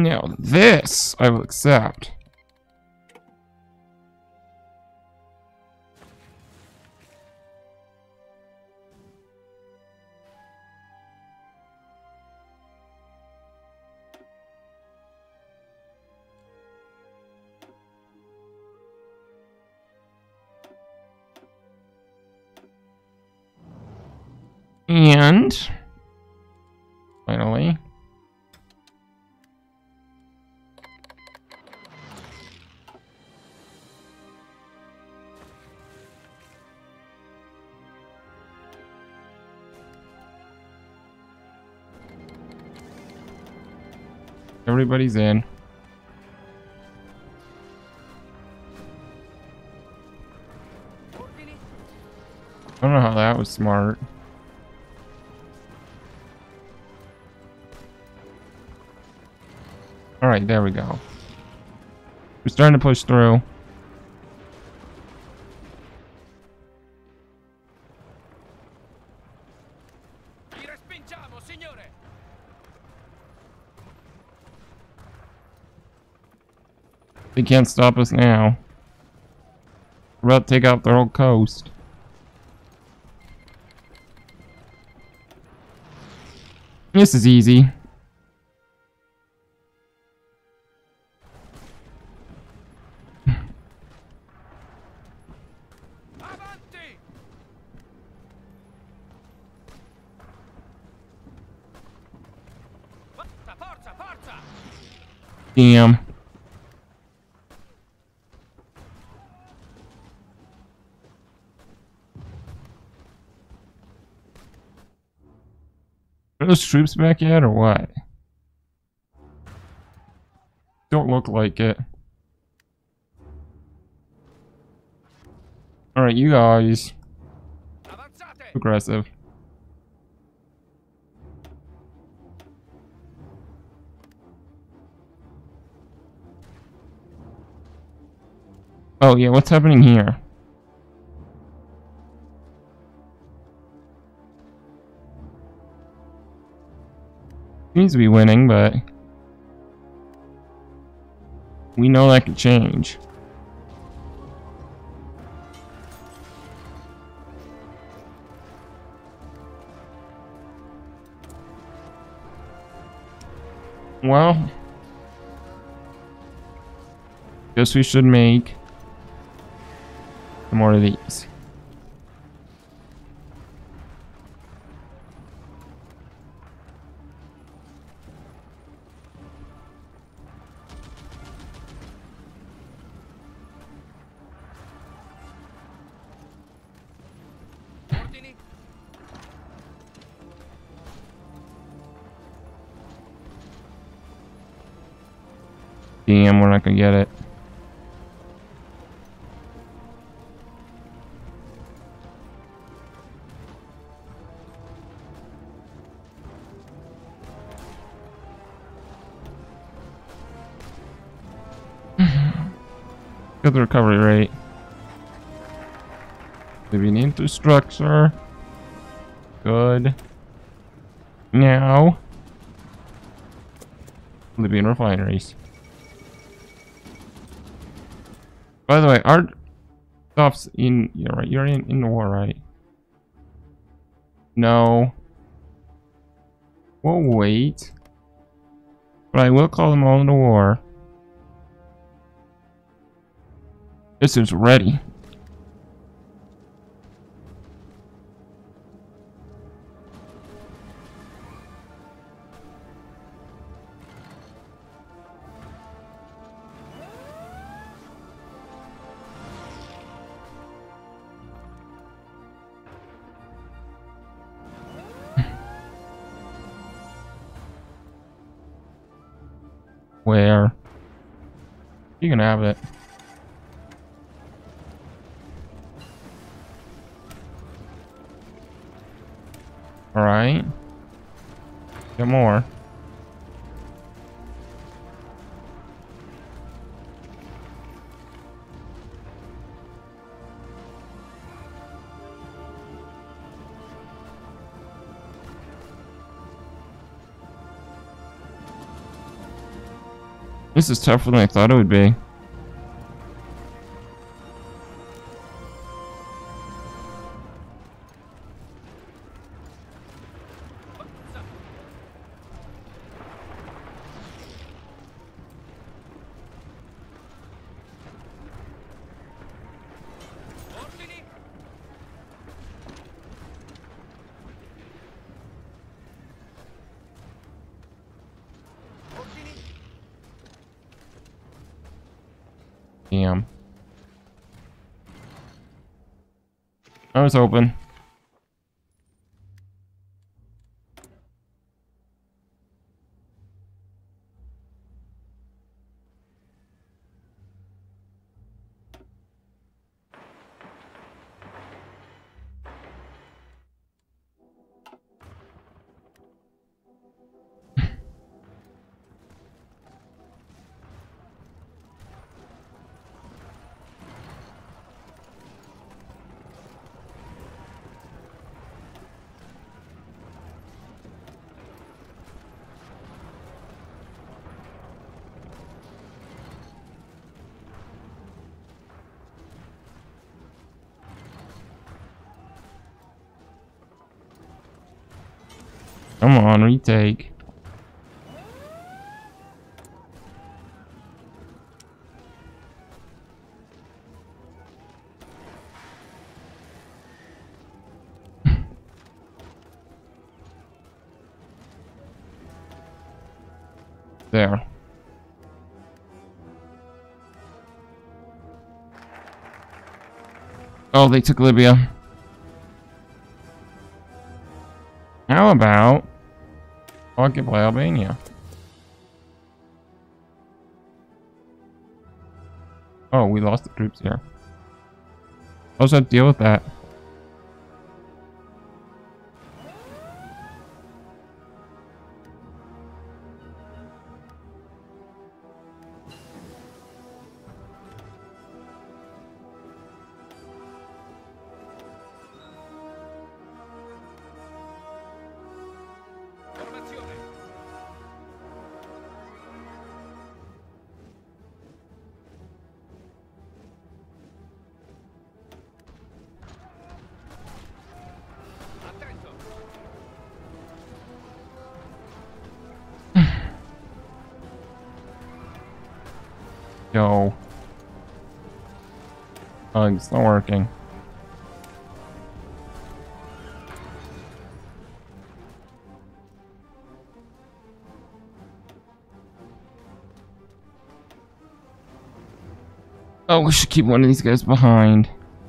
Now this I will accept. And finally, everybody's in. I don't know how that was smart. Alright, there we go. We're starting to push through. They can't stop us now. We're about to take out the whole coast. This is easy. Damn. Are those troops back yet or what? Don't look like it. Alright, you guys. Aggressive. Oh yeah, what's happening here? Seems to be winning, but we know that could change. Well, guess we should make some more of these. Damn, we're not gonna get it. Get the recovery rate. Living infrastructure. Good. Now, Libyan refineries. By the way, our stuff's in. You're right. You're in the war, right? No. We'll wait. But I will call them all into war. This is ready. Where? You can have it. Alright. Get more. This is tougher than I thought it would be. Damn. I was hoping. Come on, retake. There. Oh, they took Libya. How about occupy Albania? Oh, we lost the troops here. I'll just have to deal with that. Yo. Oh, it's not working. Oh, we should keep one of these guys behind.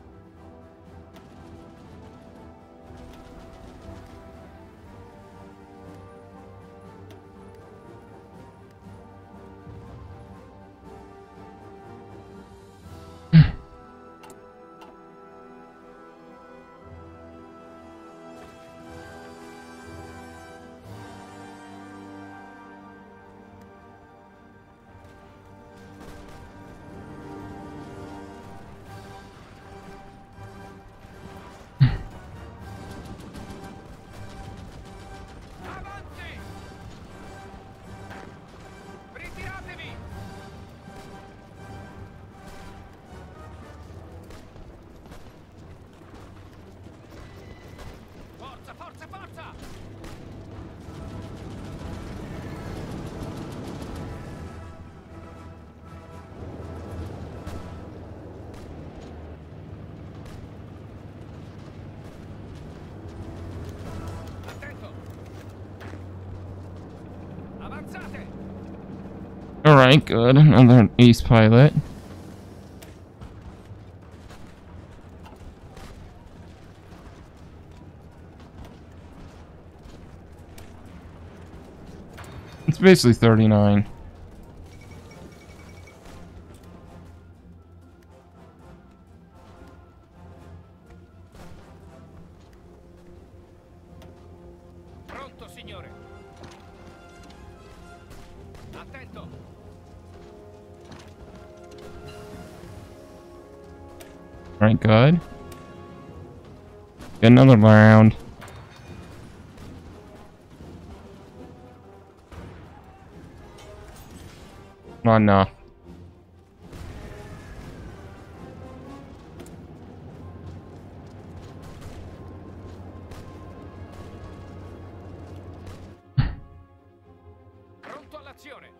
Alright, good. Another ace pilot. It's basically 39. Pronto, signore. Attento. Alright, good. Get another round. Not enough. Pronto all'azione.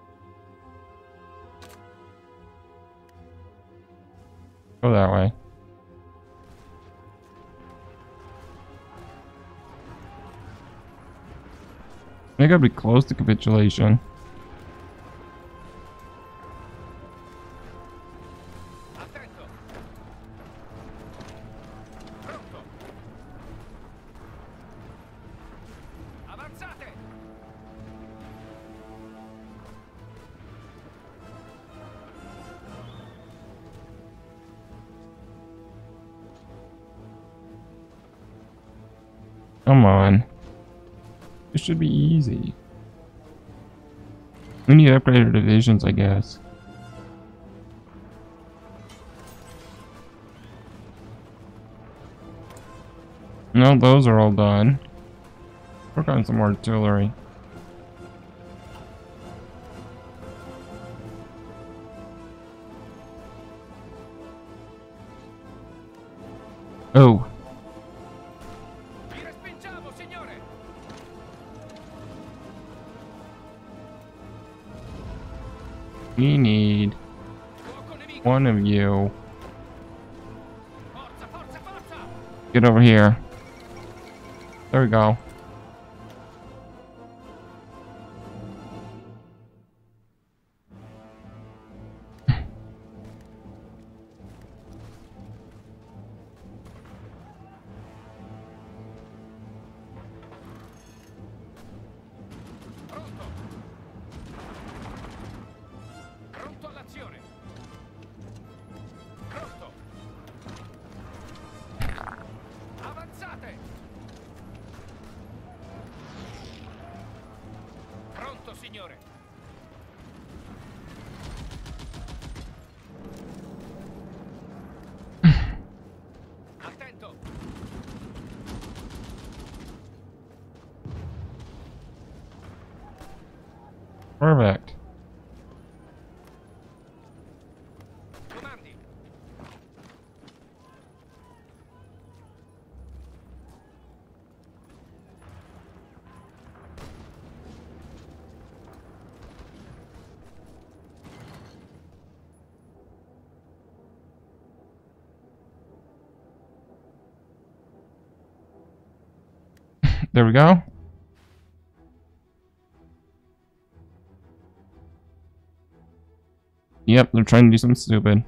Go that way. I think I'd be close to capitulation. Attento. Pronto. Avanzate. Come on. This should be easy. We need to upgrade our divisions, I guess. No, those are all done. Work on some artillery. Oh. Vi respingiamo, signore. We need Fuoco nemico. one of you. Forza, forza, forza. Get over here. There we go. Pronto. Pronto all'azione. Pronto. Avanzate. Pronto, signore. Attento. Perfect. Comandi. There we go. Yep, they're trying to do something stupid.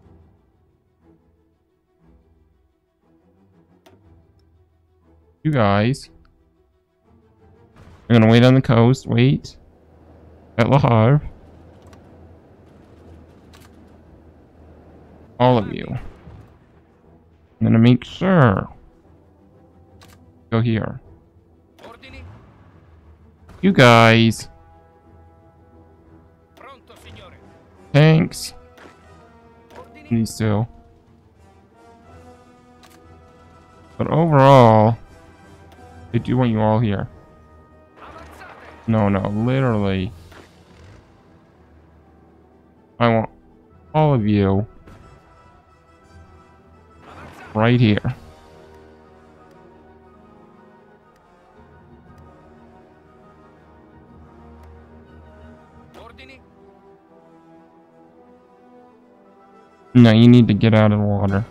You guys are gonna wait on the coast, wait at Le Havre. All of you. I'm gonna make sure. Go here. Ordini. You guys. Pronto, signore. Tanks. Ordini. These two. But overall, I do want you all here. Avanzate. No, no, literally. I want all of you Avanzate. right here. Ordini. No, you need to get out of the water.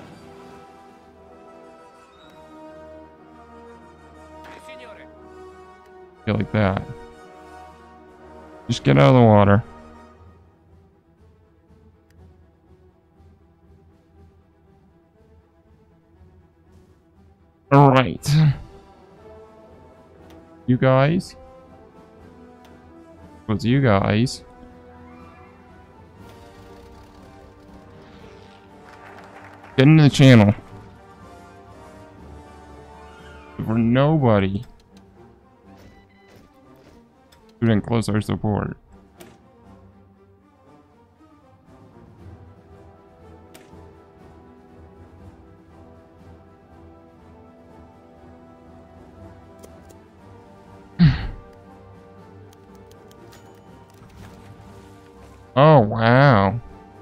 Sì, signore. Get like that. Just get out of the water. Alright. You guys. Was you guys. Get into the channel. For nobody. We didn't close our support. Oh, wow.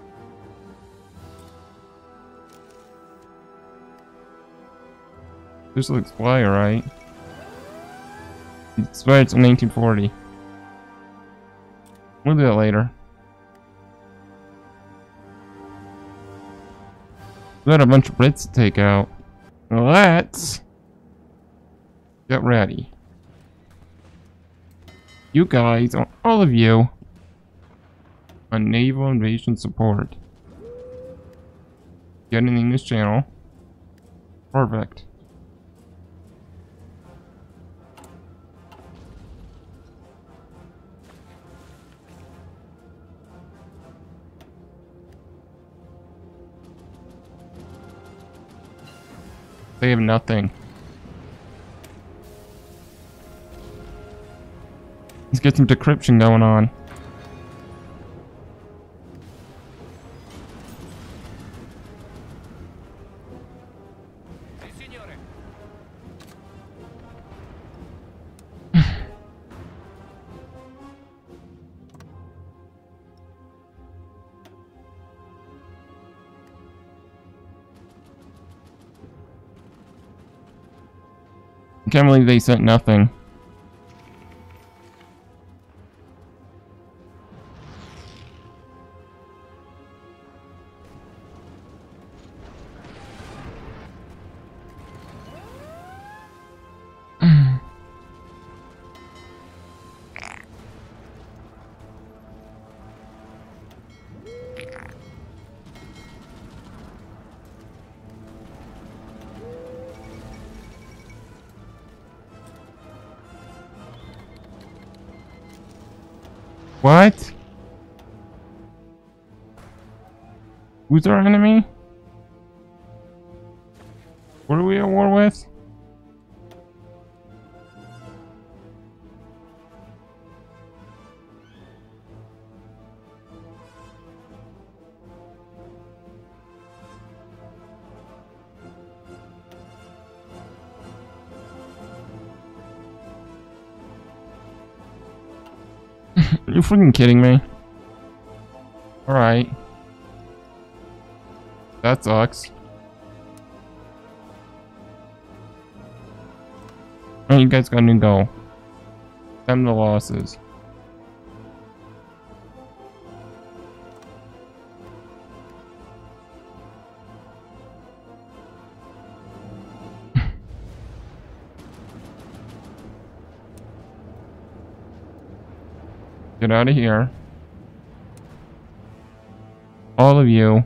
This looks why, right? It's right, it's in 1940. We'll do that later. We got a bunch of Brits to take out. Let's get ready. You guys, all of you, on naval invasion support. Get an English channel. Perfect. They have nothing. Let's get some decryption going on. Sì, signore. I can't believe they sent nothing. What? Who's our enemy? What are we at war with? Are you freaking kidding me? Alright. That sucks. Oh, you guys got a new goal. Stem the losses. Get out of here. All of you.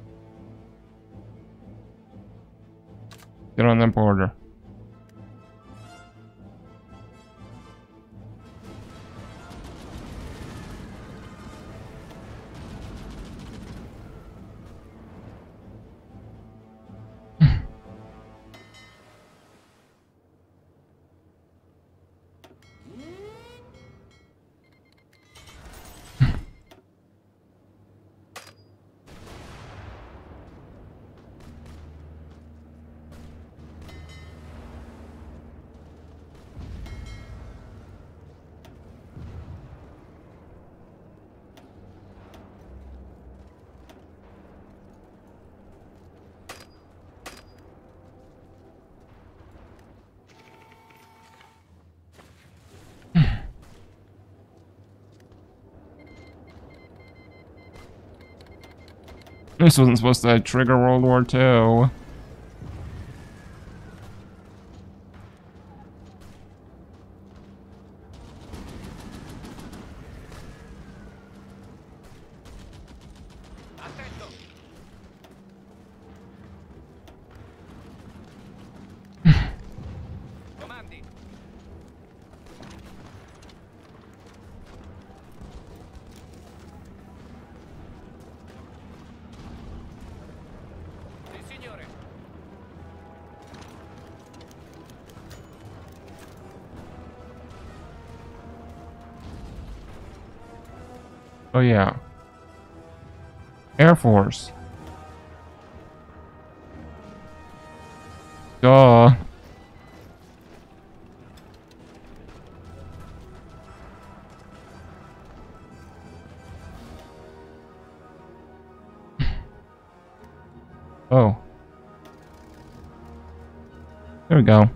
Get on that border. This wasn't supposed to trigger World War II. Attento. Comandi. Sì, signore. Oh yeah. Air Force. Duh. Oh. There we go.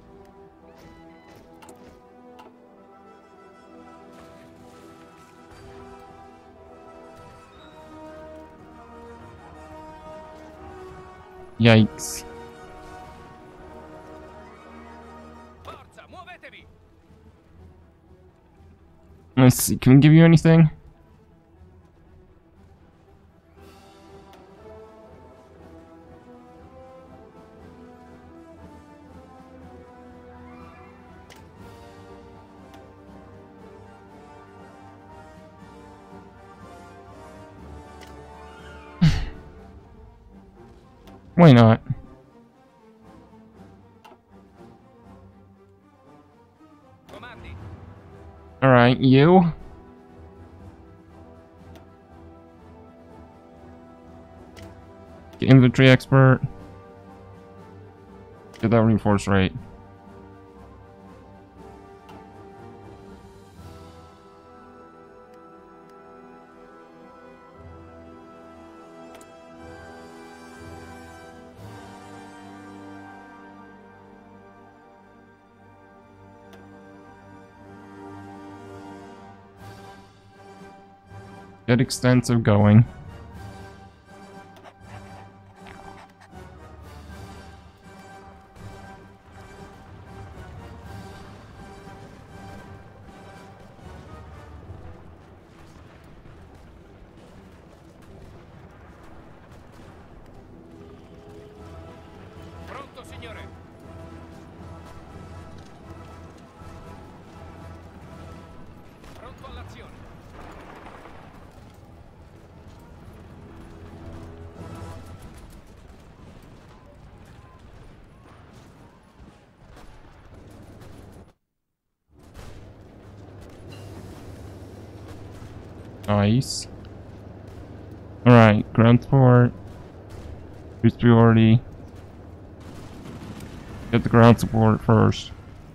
Yikes. Forza, muovetevi! Let's see, can we give you anything? Why not? Comandi! Alright, you. Get infantry expert. Get that reinforced rate. Get extensive going. Pronto, signore! Pronto all'azione! Nice. Alright, ground support. Who's priority? Get the ground support first.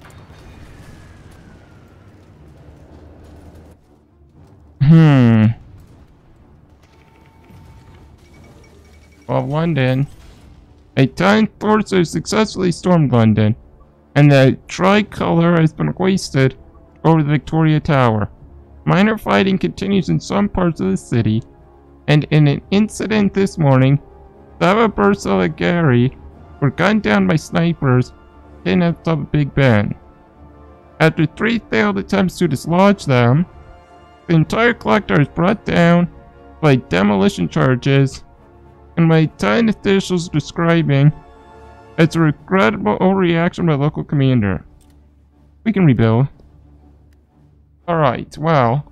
Well, London. A 10th force has successfully stormed London, and the tricolor has been hoisted over the Victoria Tower. Minor fighting continues in some parts of the city, and in an incident this morning, 7 Bersaglieri were gunned down by snipers hidden at the top of Big Ben. After 3 failed attempts to dislodge them, the entire collector is brought down by demolition charges and by 10 officials describing as a regrettable overreaction by the local commander. We can rebuild. Alright, well,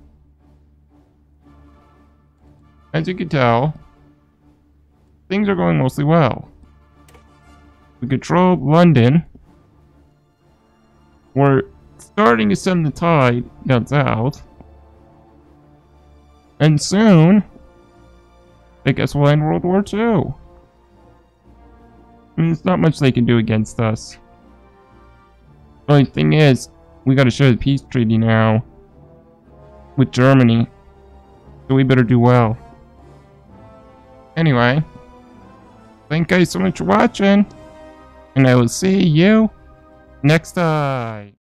as you can tell, things are going mostly well. We controlled London. We're starting to stem the tide down south. And soon, I guess we'll end World War II. I mean, there's not much they can do against us. The only thing is, we gotta show the peace treaty now with Germany. So we better do well. Anyway, thank you guys so much for watching, and I will see you next time.